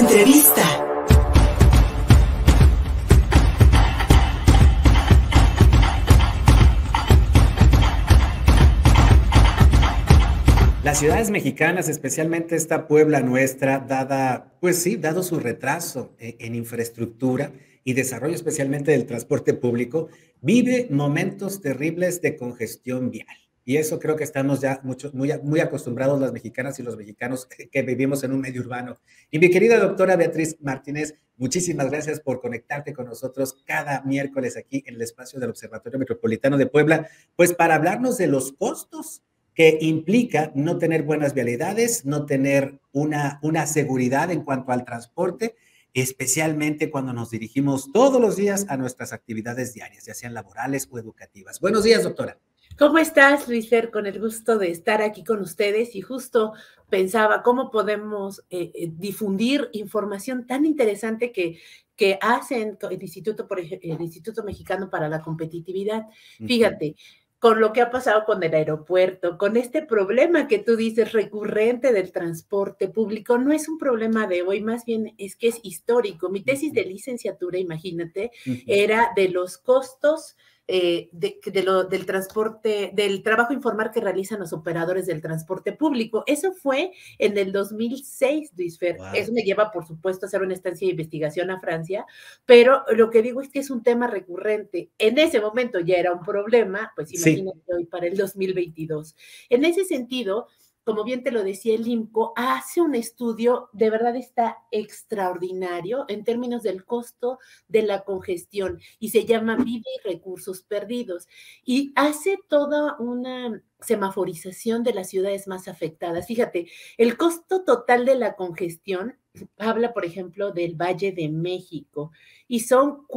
Entrevista. Las ciudades mexicanas, especialmente esta Puebla nuestra, dado su retraso en infraestructura y desarrollo especialmente del transporte público, vive momentos terribles de congestión vial. Y eso creo que estamos ya muy acostumbrados las mexicanas y los mexicanos que vivimos en un medio urbano. Y mi querida doctora Beatriz Martínez, muchísimas gracias por conectarte con nosotros cada miércoles aquí en el espacio del Observatorio Metropolitano de Puebla, pues para hablarnos de los costos que implica no tener buenas vialidades, no tener una seguridad en cuanto al transporte, especialmente cuando nos dirigimos todos los días a nuestras actividades diarias, ya sean laborales o educativas. Buenos días, doctora. ¿Cómo estás, Luisfer? Con el gusto de estar aquí con ustedes y justo pensaba cómo podemos difundir información tan interesante que hacen el Instituto Mexicano para la Competitividad. Fíjate, con lo que ha pasado con el aeropuerto, con este problema que tú dices recurrente del transporte público, no es un problema de hoy, más bien es que es histórico. Mi tesis de licenciatura, imagínate, era de los costos del transporte, del trabajo informal que realizan los operadores del transporte público. Eso fue en el 2006, Luisfer. Wow. Eso me lleva, por supuesto, a hacer una estancia de investigación a Francia, pero lo que digo es que es un tema recurrente. En ese momento ya era un problema, pues imagínate hoy para el 2022. En ese sentido, como bien te lo decía, el IMCO hace un estudio, de verdad está extraordinario en términos del costo de la congestión y se llama Vida y Recursos Perdidos y hace toda una semaforización de las ciudades más afectadas. Fíjate, el costo total de la congestión habla, por ejemplo, del Valle de México y son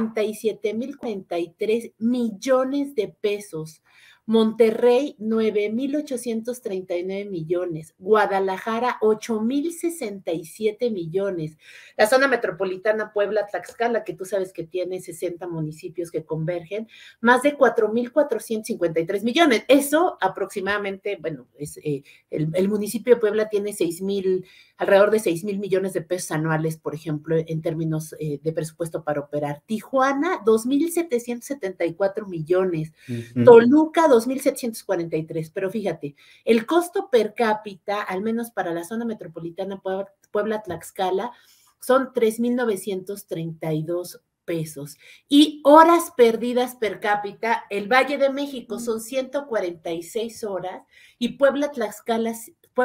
47,043 millones de pesos. Monterrey, 9,839 millones. Guadalajara, 8,067 millones. La zona metropolitana Puebla, Tlaxcala, que tú sabes que tiene 60 municipios que convergen, más de 4,453 millones. Eso aproximadamente, bueno, es, el municipio de Puebla tiene alrededor de 6,000 millones de pesos anuales, por ejemplo, en términos de presupuesto para operar. Tijuana, 2,774 millones. Toluca, 2,743, pero fíjate, el costo per cápita, al menos para la zona metropolitana Puebla-Tlaxcala, son 3,932 pesos. Y horas perdidas per cápita, el Valle de México son 146 horas y Puebla-Tlaxcala,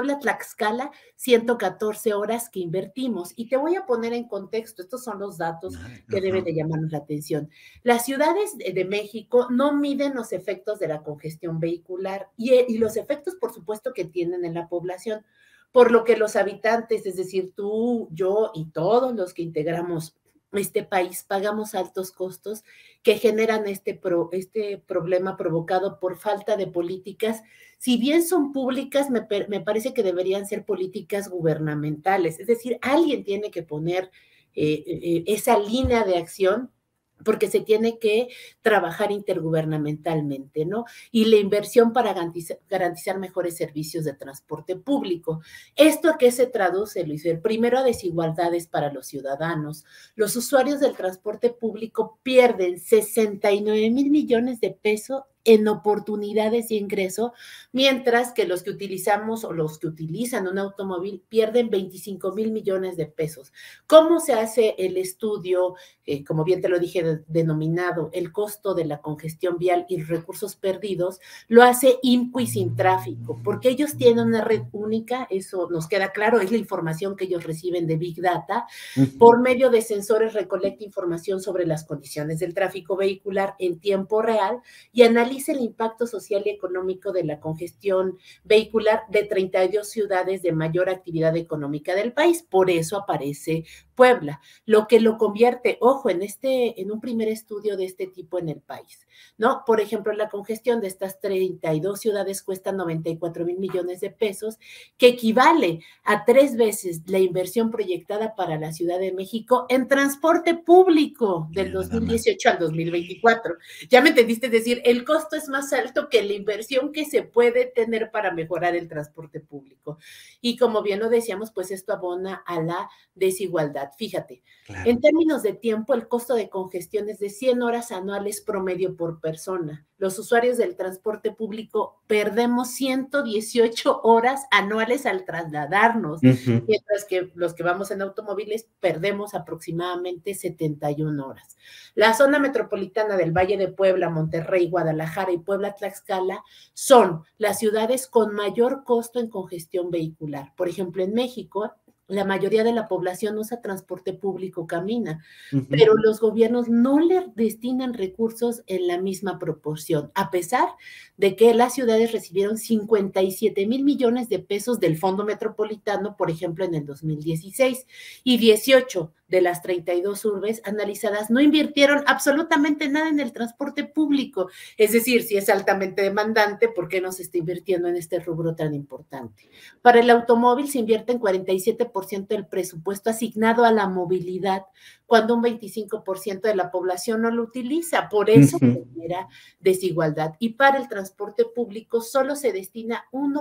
114 horas que invertimos. Y te voy a poner en contexto, estos son los datos que deben de llamarnos la atención. Las ciudades de México no miden los efectos de la congestión vehicular y los efectos, por supuesto, que tienen en la población, por lo que los habitantes, es decir, tú, yo y todos los que integramos este país, pagamos altos costos que generan este problema provocado por falta de políticas. Si bien son públicas, me parece que deberían ser políticas gubernamentales, es decir, alguien tiene que poner esa línea de acción porque se tiene que trabajar intergubernamentalmente, ¿no? Y la inversión para garantizar mejores servicios de transporte público. ¿Esto a qué se traduce, Luis? Primero, a desigualdades para los ciudadanos. Los usuarios del transporte público pierden 69,000 millones de pesos en oportunidades y ingreso, mientras que los que utilizamos o los que utilizan un automóvil pierden 25,000 millones de pesos. ¿Cómo se hace el estudio, como bien te lo dije, denominado el costo de la congestión vial y recursos perdidos? Lo hace IMCO y Sintráfico, porque ellos tienen una red única, eso nos queda claro, es la información que ellos reciben de Big Data, por medio de sensores recolecta información sobre las condiciones del tráfico vehicular en tiempo real y analiza el impacto social y económico de la congestión vehicular de 32 ciudades de mayor actividad económica del país. Por eso aparece Puebla, lo que lo convierte, ojo, en un primer estudio de este tipo en el país, ¿no? Por ejemplo, la congestión de estas 32 ciudades cuesta 94,000 millones de pesos, que equivale a 3 veces la inversión proyectada para la Ciudad de México en transporte público del 2018 al 2024. Ya me entendiste, es decir, el costo costo es más alto que la inversión que se puede tener para mejorar el transporte público. Y como bien lo decíamos, pues esto abona a la desigualdad. Fíjate, Claro. en términos de tiempo, el costo de congestión es de 100 horas anuales promedio por persona. Los usuarios del transporte público perdemos 118 horas anuales al trasladarnos, Ujú. mientras que los que vamos en automóviles perdemos aproximadamente 71 horas. La zona metropolitana del Valle de Puebla, Monterrey, Guadalajara y Puebla-Tlaxcala son las ciudades con mayor costo en congestión vehicular. Por ejemplo, en México, la mayoría de la población usa transporte público, camina, Ujú. pero los gobiernos no le destinan recursos en la misma proporción, a pesar de que las ciudades recibieron 57 mil millones de pesos del Fondo Metropolitano, por ejemplo, en el 2016, y 18 de las 32 urbes analizadas no invirtieron absolutamente nada en el transporte público. Es decir, si es altamente demandante, ¿por qué no se está invirtiendo en este rubro tan importante? Para el automóvil se invierte en 47% del presupuesto asignado a la movilidad, cuando un 25% de la población no lo utiliza. Por eso Ujú. genera desigualdad. Y para el transporte público solo se destina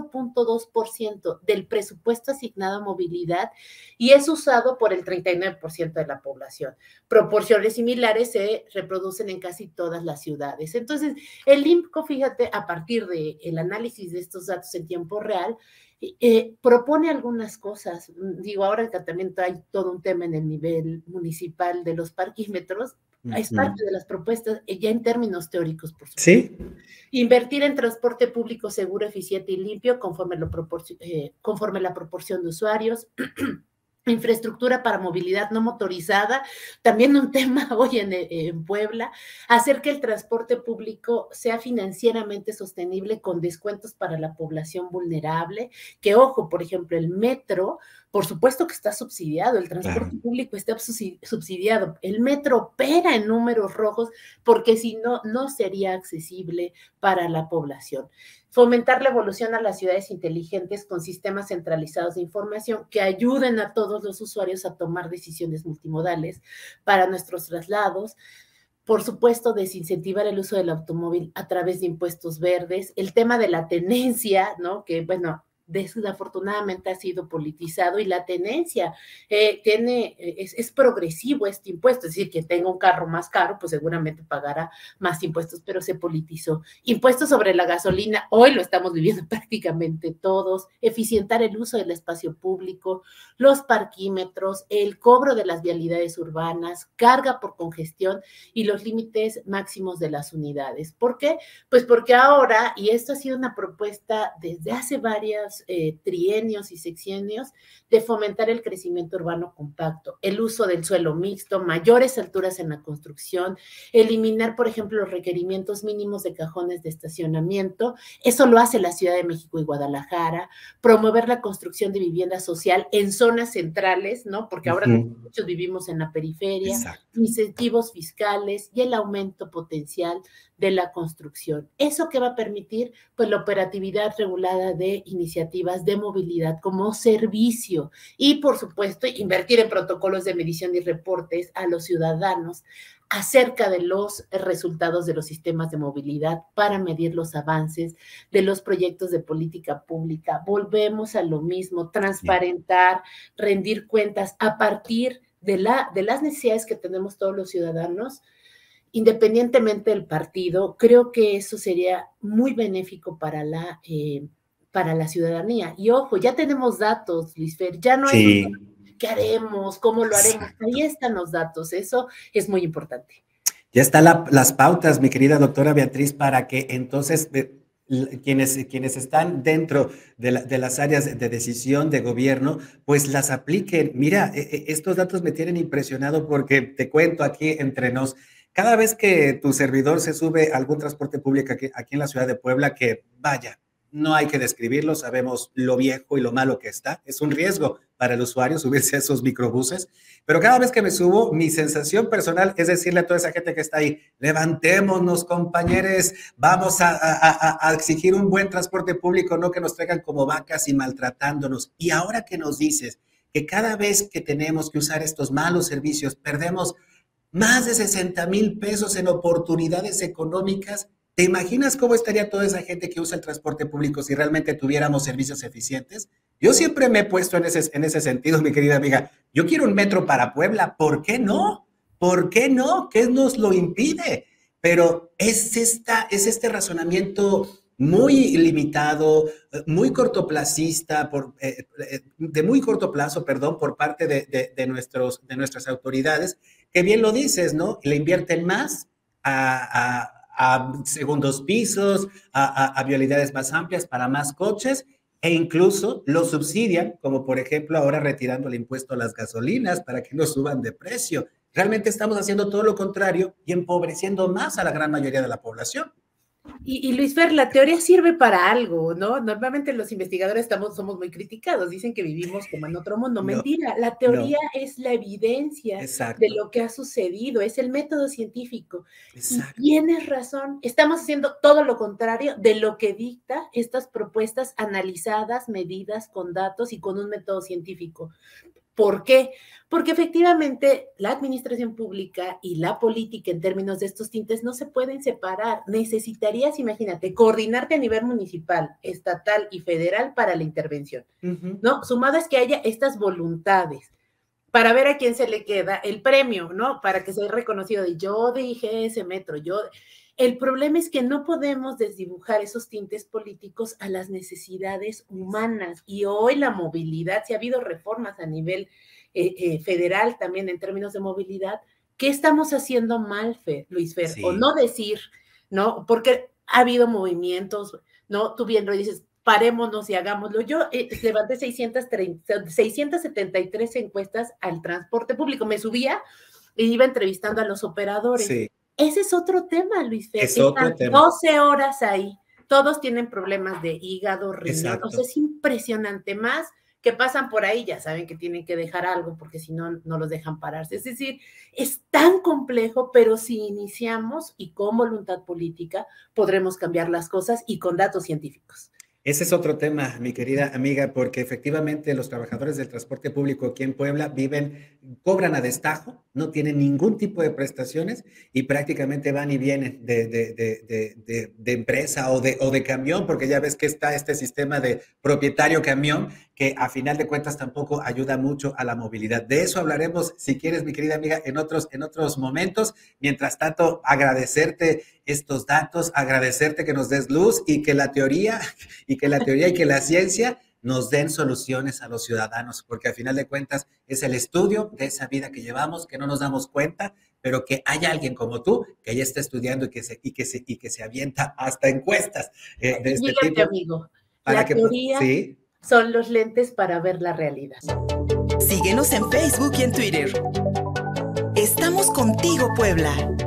1.2% del presupuesto asignado a movilidad y es usado por el 39% de la población. Proporciones similares se reproducen en casi todas las ciudades. Entonces, el INPCO, fíjate, a partir del análisis de estos datos en tiempo real, propone algunas cosas. Digo, ahora en tratamiento hay todo un tema en el nivel municipal de los parquímetros. Es Ujú. parte de las propuestas, ya en términos teóricos, por supuesto. Sí. Invertir en transporte público seguro, eficiente y limpio conforme la proporción de usuarios. Infraestructura para movilidad no motorizada, también un tema hoy en Puebla, hacer que el transporte público sea financieramente sostenible con descuentos para la población vulnerable, que ojo, por ejemplo, el metro, por supuesto que está subsidiado, el Claro. transporte público está subsidiado, el metro opera en números rojos porque si no, no sería accesible para la población. Fomentar la evolución a las ciudades inteligentes con sistemas centralizados de información que ayuden a todos los usuarios a tomar decisiones multimodales para nuestros traslados. Por supuesto, desincentivar el uso del automóvil a través de impuestos verdes. El tema de la tenencia, ¿no? Que, bueno, desafortunadamente ha sido politizado y la tenencia es progresivo este impuesto, es decir, quien tenga un carro más caro, pues seguramente pagará más impuestos, pero se politizó. Impuestos sobre la gasolina, hoy lo estamos viviendo prácticamente todos, eficientar el uso del espacio público, los parquímetros, el cobro de las vialidades urbanas, carga por congestión y los límites máximos de las unidades. ¿Por qué? Pues porque ahora, y esto ha sido una propuesta desde hace varias trienios y sexenios, de fomentar el crecimiento urbano compacto, el uso del suelo mixto, mayores alturas en la construcción, eliminar, por ejemplo, los requerimientos mínimos de cajones de estacionamiento. Eso lo hace la Ciudad de México y Guadalajara. Promover la construcción de vivienda social en zonas centrales, ¿no? Porque ahora Ujú. muchos vivimos en la periferia, Exacto. incentivos fiscales y el aumento potencial de la construcción. ¿Eso qué va a permitir? Pues la operatividad regulada de iniciativas de movilidad como servicio y, por supuesto, invertir en protocolos de medición y reportes a los ciudadanos acerca de los resultados de los sistemas de movilidad para medir los avances de los proyectos de política pública. Volvemos a lo mismo, Sí. transparentar, rendir cuentas a partir de las necesidades que tenemos todos los ciudadanos, independientemente del partido. Creo que eso sería muy benéfico para la ciudadanía. Y ojo, ya tenemos datos, Lisfer, ya no es un Sí. qué haremos, cómo lo haremos. Ahí Exacto. están los datos, eso es muy importante. Ya están las pautas, mi querida doctora Beatriz, para que entonces quienes están dentro de las áreas de decisión de gobierno, pues las apliquen. Mira, estos datos me tienen impresionado porque te cuento aquí entre nos, cada vez que tu servidor se sube a algún transporte público aquí en la ciudad de Puebla, que vaya, no hay que describirlo, sabemos lo viejo y lo malo que está, es un riesgo para el usuario subirse a esos microbuses, pero cada vez que me subo, mi sensación personal es decirle a toda esa gente que está ahí, levantémonos, compañeros, vamos a exigir un buen transporte público, no que nos traigan como vacas y maltratándonos. Y ahora que nos dices que cada vez que tenemos que usar estos malos servicios, perdemos más de 60,000 pesos en oportunidades económicas, ¿Te imaginas cómo estaría toda esa gente que usa el transporte público si realmente tuviéramos servicios eficientes? Yo siempre me he puesto en ese sentido, mi querida amiga. Yo quiero un metro para Puebla. ¿Por qué no? ¿Por qué no? ¿Qué nos lo impide? Pero es este razonamiento muy limitado, muy cortoplacista, de muy corto plazo, perdón, por parte de nuestras autoridades, que bien lo dices, ¿no? Le invierten más a segundos pisos, a vialidades más amplias para más coches e incluso lo subsidian, como por ejemplo ahora retirando el impuesto a las gasolinas para que no suban de precio. Realmente estamos haciendo todo lo contrario y empobreciendo más a la gran mayoría de la población. Y Luis Fer, la teoría sirve para algo, ¿no? Normalmente los investigadores somos muy criticados, dicen que vivimos como en otro mundo. No, Mentira, la teoría no, es la evidencia de exacto, lo que ha sucedido, es el método científico. Y exacto. tienes razón, estamos haciendo todo lo contrario de lo que dicta estas propuestas analizadas, medidas con datos y con un método científico. ¿Por qué? Porque efectivamente la administración pública y la política en términos de estos tintes no se pueden separar. Necesitarías, imagínate, coordinarte a nivel municipal, estatal y federal para la intervención, Uh -huh. ¿no? Sumado es que haya estas voluntades para ver a quién se le queda el premio, ¿no? Para que sea reconocido de yo dije ese metro, yo... El problema es que no podemos desdibujar esos tintes políticos a las necesidades humanas. Y hoy la movilidad, si ha habido reformas a nivel federal también en términos de movilidad, ¿qué estamos haciendo mal, Luis Fer? O Sí. no decir, ¿no? Porque ha habido movimientos, ¿no? Tú bien lo dices, parémonos y hagámoslo. Yo levanté 673 encuestas al transporte público. Me subía e iba entrevistando a los operadores. Sí. Ese es otro tema, Luis Fer. Es Están otro tema. 12 horas ahí. Todos tienen problemas de hígado, riñón. Exacto. O sea, es impresionante. Más que pasan por ahí, ya saben que tienen que dejar algo porque si no, no los dejan pararse. Es decir, es tan complejo, pero si iniciamos y con voluntad política podremos cambiar las cosas y con datos científicos. Ese es otro tema, mi querida amiga, porque efectivamente los trabajadores del transporte público aquí en Puebla cobran a destajo, no tienen ningún tipo de prestaciones y prácticamente van y vienen de empresa o de camión, porque ya ves que está este sistema de propietario camión que a final de cuentas tampoco ayuda mucho a la movilidad. De eso hablaremos, si quieres, mi querida amiga, en otros momentos. Mientras tanto, agradecerte estos datos, agradecerte que nos des luz y que la teoría y que la ciencia nos den soluciones a los ciudadanos, porque al final de cuentas es el estudio de esa vida que llevamos, que no nos damos cuenta, pero que haya alguien como tú que ya está estudiando y que se avienta hasta encuestas de este Fíjate, tipo. amigo, Para la que, teoría ¿sí? son los lentes para ver la realidad. Síguenos en Facebook y en Twitter. Estamos contigo, Puebla.